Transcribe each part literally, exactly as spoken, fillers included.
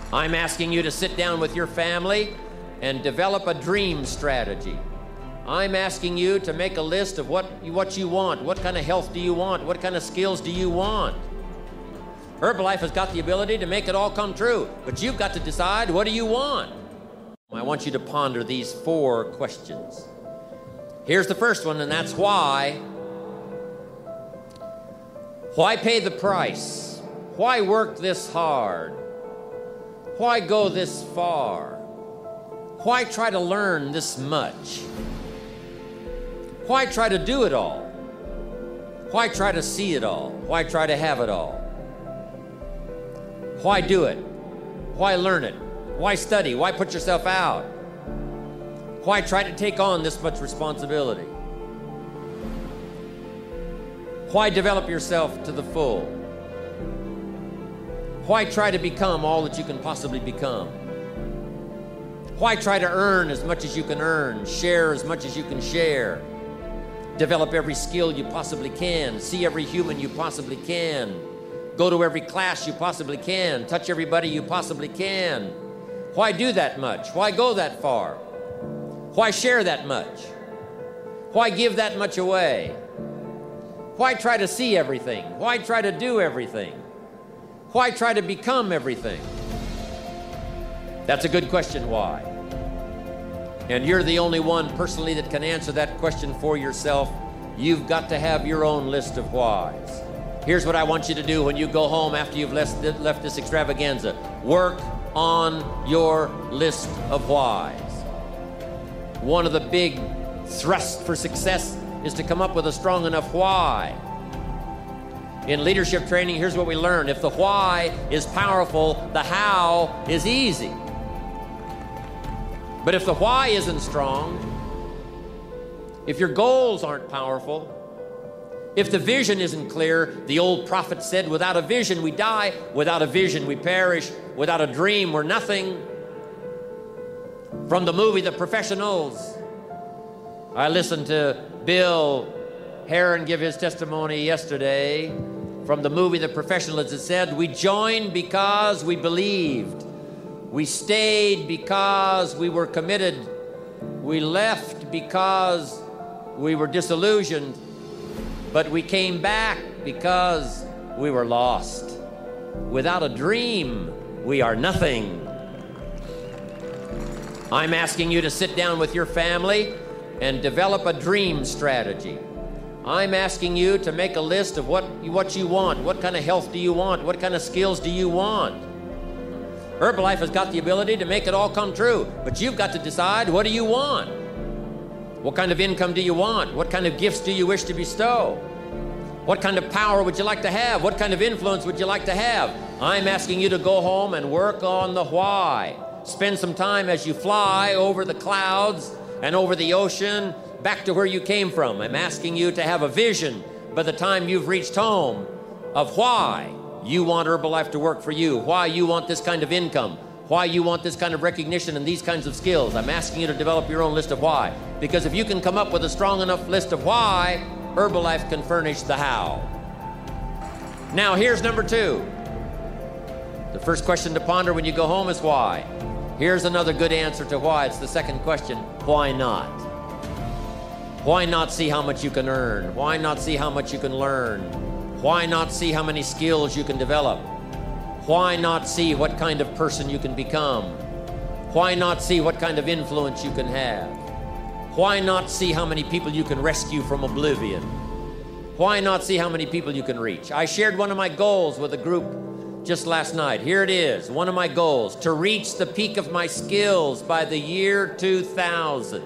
I'm asking you to sit down with your family and develop a dream strategy. I'm asking you to make a list of what, what you want. What kind of health do you want? What kind of skills do you want? Herbalife has got the ability to make it all come true, but you've got to decide, what do you want? I want you to ponder these four questions. Here's the first one, and that's why. Why pay the price? Why work this hard? Why go this far? Why try to learn this much? Why try to do it all? Why try to see it all? Why try to have it all? Why do it? Why learn it? Why study? Why put yourself out? Why try to take on this much responsibility? Why develop yourself to the full? Why try to become all that you can possibly become? Why try to earn as much as you can earn, share as much as you can share, develop every skill you possibly can, see every human you possibly can, go to every class you possibly can, touch everybody you possibly can? Why do that much? Why go that far? Why share that much? Why give that much away? Why try to see everything? Why try to do everything? Why try to become everything? That's a good question, why? And you're the only one personally that can answer that question for yourself. You've got to have your own list of whys. Here's what I want you to do when you go home after you've left, left this extravaganza. Work on your list of whys. One of the big thrusts for success is to come up with a strong enough why. In leadership training, here's what we learn. If the why is powerful, the how is easy. But if the why isn't strong, if your goals aren't powerful, if the vision isn't clear, the old prophet said, without a vision we die, without a vision we perish, without a dream we're nothing. From the movie The Professionals, I listened to Bill Heron give his testimony yesterday. From the movie The Professionals, it said, we joined because we believed. We stayed because we were committed. We left because we were disillusioned. But we came back because we were lost. Without a dream, we are nothing. I'm asking you to sit down with your family and develop a dream strategy. I'm asking you to make a list of what, what you want. What kind of health do you want? What kind of skills do you want? Herbalife has got the ability to make it all come true, but you've got to decide, what do you want? What kind of income do you want? What kind of gifts do you wish to bestow? What kind of power would you like to have? What kind of influence would you like to have? I'm asking you to go home and work on the why. Spend some time as you fly over the clouds and over the ocean back to where you came from. I'm asking you to have a vision by the time you've reached home of why you want Herbalife to work for you, why you want this kind of income, why you want this kind of recognition and these kinds of skills. I'm asking you to develop your own list of why. Because if you can come up with a strong enough list of why, Herbalife can furnish the how. Now, here's number two. The first question to ponder when you go home is why. Here's another good answer to why. It's the second question. Why not? Why not see how much you can earn? Why not see how much you can learn? Why not see how many skills you can develop? Why not see what kind of person you can become? Why not see what kind of influence you can have? Why not see how many people you can rescue from oblivion? Why not see how many people you can reach? I shared one of my goals with a group just last night. Here it is, one of my goals, to reach the peak of my skills by the year two thousand.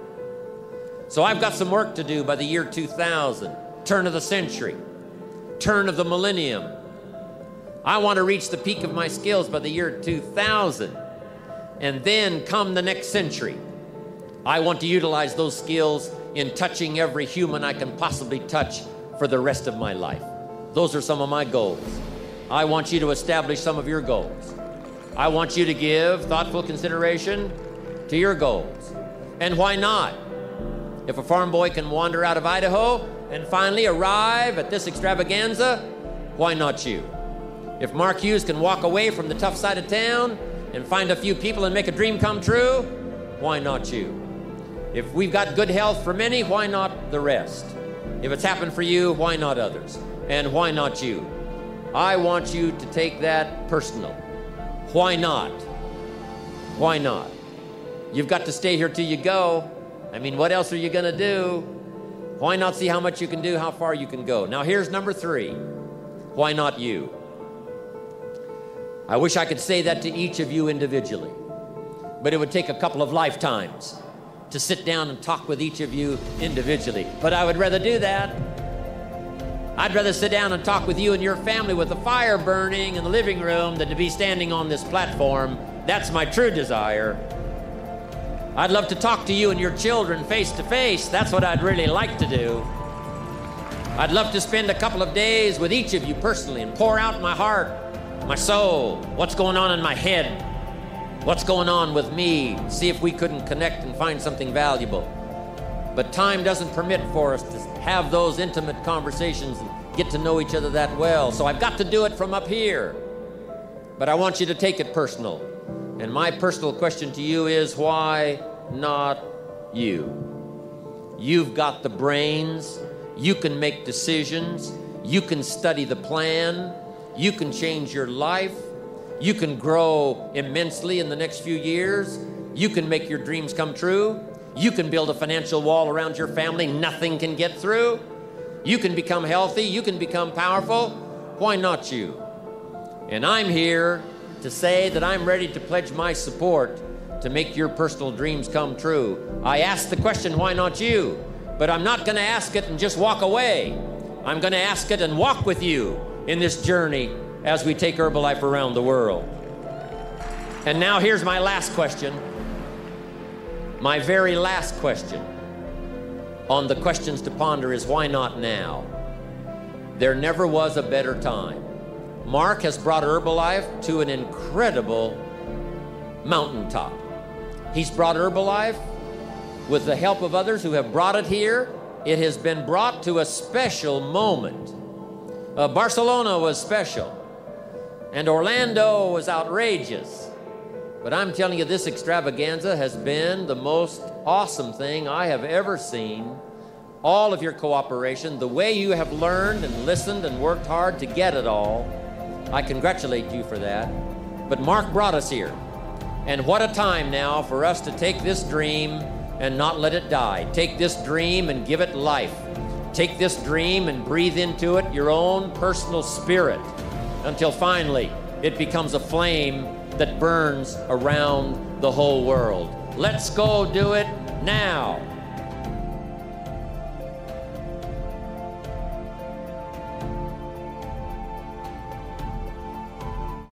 So I've got some work to do by the year two thousand, turn of the century, turn of the millennium. I want to reach the peak of my skills by the year two thousand. And then come the next century, I want to utilize those skills in touching every human I can possibly touch for the rest of my life. Those are some of my goals. I want you to establish some of your goals. I want you to give thoughtful consideration to your goals. And why not? If a farm boy can wander out of Idaho and finally arrive at this extravaganza, why not you? If Mark Hughes can walk away from the tough side of town and find a few people and make a dream come true, why not you? If we've got good health for many, why not the rest? If it's happened for you, why not others? And why not you? I want you to take that personal. Why not? Why not? You've got to stay here till you go. I mean, what else are you going to do? Why not see how much you can do, how far you can go? Now, here's number three. Why not you? I wish I could say that to each of you individually, but it would take a couple of lifetimes to sit down and talk with each of you individually. But I would rather do that. I'd rather sit down and talk with you and your family with the fire burning in the living room than to be standing on this platform. That's my true desire. I'd love to talk to you and your children face to face. That's what I'd really like to do. I'd love to spend a couple of days with each of you personally and pour out my heart, my soul, what's going on in my head, what's going on with me, see if we couldn't connect and find something valuable. But time doesn't permit for us to have those intimate conversations and get to know each other that well. So I've got to do it from up here. But I want you to take it personal. And my personal question to you is, why not you? You've got the brains. You can make decisions. You can study the plan. You can change your life. You can grow immensely in the next few years. You can make your dreams come true. You can build a financial wall around your family nothing can get through. You can become healthy. You can become powerful. Why not you? And I'm here to say that I'm ready to pledge my support to make your personal dreams come true. I asked the question, why not you? But I'm not going to ask it and just walk away. I'm going to ask it and walk with you in this journey as we take Herbalife around the world. And now here's my last question. My very last question on the questions to ponder is, why not now? There never was a better time. Mark has brought Herbalife to an incredible mountaintop. He's brought Herbalife with the help of others who have brought it here. It has been brought to a special moment. Uh, Barcelona was special, and Orlando was outrageous. But I'm telling you, this extravaganza has been the most awesome thing I have ever seen. All of your cooperation, the way you have learned and listened and worked hard to get it all, I congratulate you for that. But Mark brought us here. And what a time now for us to take this dream and not let it die. Take this dream and give it life. Take this dream and breathe into it your own personal spirit until finally it becomes a flame that burns around the whole world. Let's go do it now.